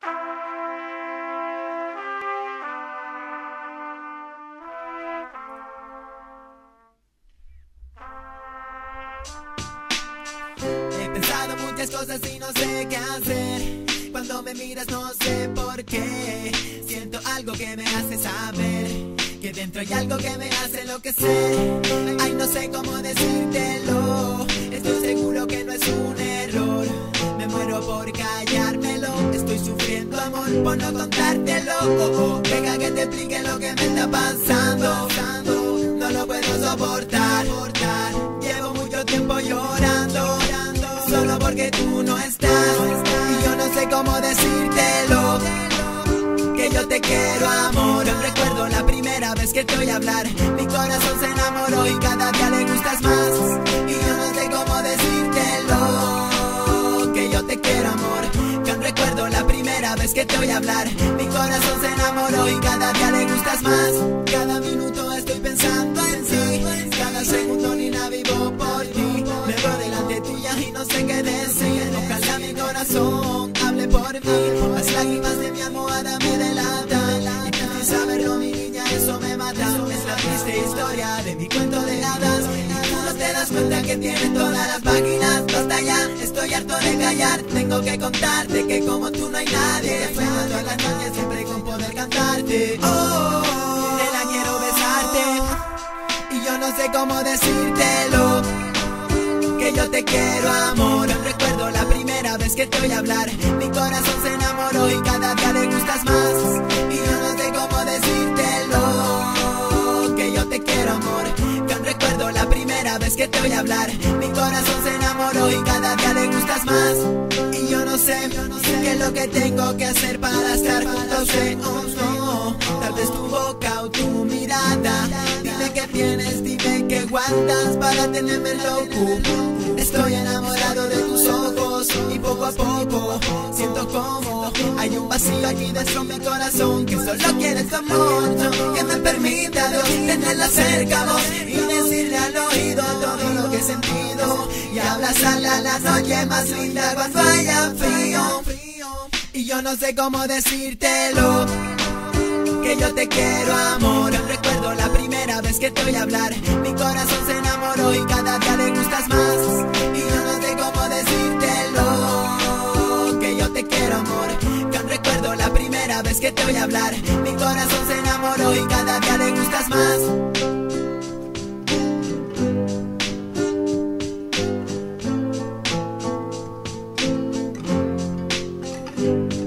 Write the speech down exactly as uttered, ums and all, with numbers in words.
He pensado muchas cosas y no sé qué hacer. Cuando me miras no sé por qué. Siento algo que me hace saber que dentro hay algo que me hace enloquecer. Ay, no sé cómo decírtelo. Estoy seguro que no es un error. Me muero por callármelo. Estoy sufriendo amor por no contártelo. Oh, oh. Deja que te explique lo que me está pasando. No lo puedo soportar. Llevo mucho tiempo llorando solo porque tú no estás. Y yo no sé cómo decírtelo, que yo te quiero, amor. Recuerdo la primera vez que te oí hablar. Mi corazón se enamoró y cada día le gustas más. Y yo no sé cómo decírtelo, que yo te quiero, amor. Que aún recuerdo la primera vez que te oí hablar. Mi corazón se enamoró y cada día le gustas más. Cada minuto estoy pensando en ti. Cada segundo, Nina, vivo por ti. Me veo delante tuya y no sé qué decir. Ojalá mi corazón hable por mí. Las lágrimas de mi almohada me delatan. Y tú sin saberlo, mi niña, eso me mata. Es la triste historia de mi cuento de hadas. Y tú no te das cuenta que tiene todas las páginas. Basta ya, estoy harto de callar. Tengo que contarte que como tú no hay nadie. Sueño todas las noches siempre con poder cantarte. Oh, nena, quiero besarte. Y yo no sé cómo decírtelo, que yo te quiero, amor. Recuerdo la primera vez que te oí hablar. Mi corazón se enamoró y cada día le gustas más. Y yo no sé cómo decírtelo, que yo te quiero, amor. Que aún recuerdo la primera vez que te oí hablar. Mi corazón se enamoró y cada día le gustas más. Y yo no sé, yo no sé qué es lo que tengo que hacer para estar juntos. Oh, no, tal vez tu boca o tu mirada. Dime qué tienes, dime qué guardas para tenerme loco. Estoy enamorado de tus ojos y poco a poco siento como hay un vacío aquí dentro de mi corazón, que solo quieres tu amor, que me permita, Dios, tenerla cerca vos y decirle al oído todo lo que he sentido y abrazarla la noche más linda cuando haya frío. Y yo no sé cómo decírtelo, que yo te quiero, amor. Recuerdo la primera vez que te oí hablar. Mi corazón se enamoró y cada día le gustas más. Y yo no sé cómo decírtelo, que yo te quiero, amor. Que aún recuerdo la primera vez que te oí hablar. Mi corazón se enamoró y cada día le gustas más. Thank you.